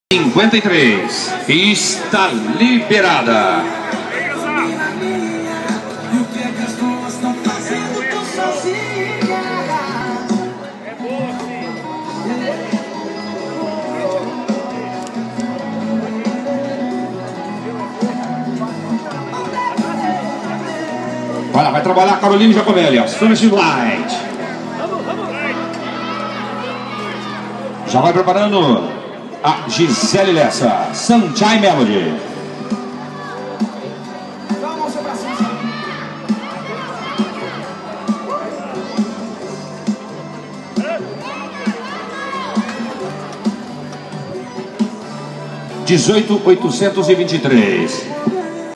53 está liberada. Olha, vai trabalhar a Caroline Giacomelli, ó. Finish Light. Já vai preparando a Gisele Lessa, Sunshine Melody. (18.823)